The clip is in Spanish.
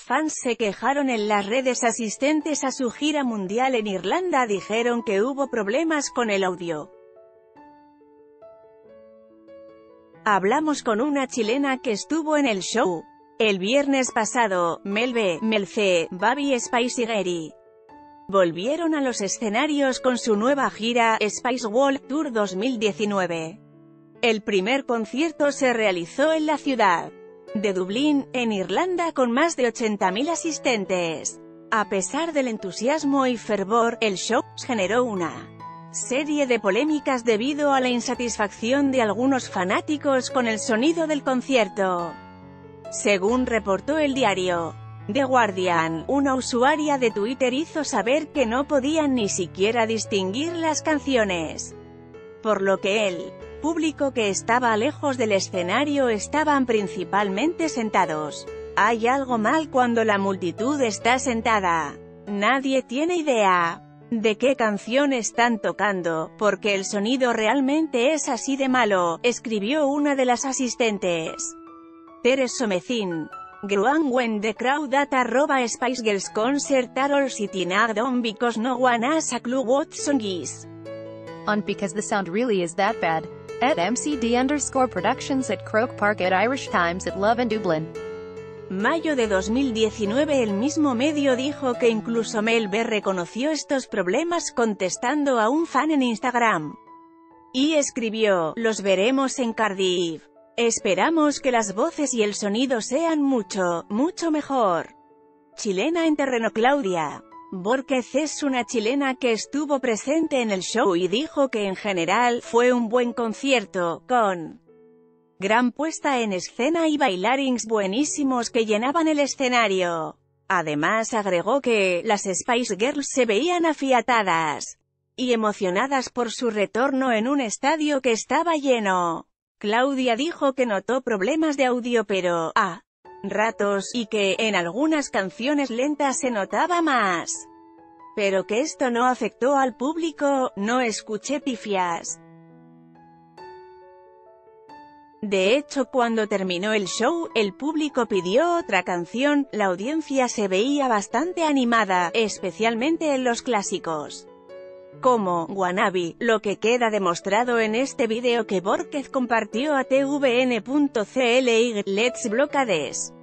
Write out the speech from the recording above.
fans se quejaron en las redes. Asistentes a su gira mundial en Irlanda dijeron que hubo problemas con el audio. Hablamos con una chilena que estuvo en el show el viernes pasado. Mel B, Mel C, Baby Spice y Gary volvieron a los escenarios con su nueva gira, Spice World Tour 2019. El primer concierto se realizó en la ciudad de Dublín, en Irlanda, con más de 80.000 asistentes. A pesar del entusiasmo y fervor, el show generó una serie de polémicas debido a la insatisfacción de algunos fanáticos con el sonido del concierto. Según reportó el diario The Guardian, una usuaria de Twitter hizo saber que no podían ni siquiera distinguir las canciones, por lo que el público que estaba lejos del escenario estaban principalmente sentados. Hay algo mal cuando la multitud está sentada. Nadie tiene idea de qué canción están tocando, porque el sonido realmente es así de malo, escribió una de las asistentes. Teres Something Growing when the crowd at @Spice Girls concert are all sitting down because no one has a clue what song is on, because the sound really is that bad. At MCD_Productions at Croke Park at Irish Times at Love and Dublin. Mayo de 2019. El mismo medio dijo que incluso Mel B reconoció estos problemas contestando a un fan en Instagram. Y escribió: "Los veremos en Cardiff. Esperamos que las voces y el sonido sean mucho mejor". Chilena en terreno. Claudia Borquez es una chilena que estuvo presente en el show y dijo que en general fue un buen concierto, con gran puesta en escena y bailarines buenísimos que llenaban el escenario. Además agregó que las Spice Girls se veían afiatadas y emocionadas por su retorno en un estadio que estaba lleno. Claudia dijo que notó problemas de audio pero, a ratos, y que, en algunas canciones lentas se notaba más. Pero que esto no afectó al público, no escuché pifias. De hecho, cuando terminó el show, el público pidió otra canción. La audiencia se veía bastante animada, especialmente en los clásicos como Wannabe, lo que queda demostrado en este video que Borquez compartió a tvn.cl. Let's Blockades.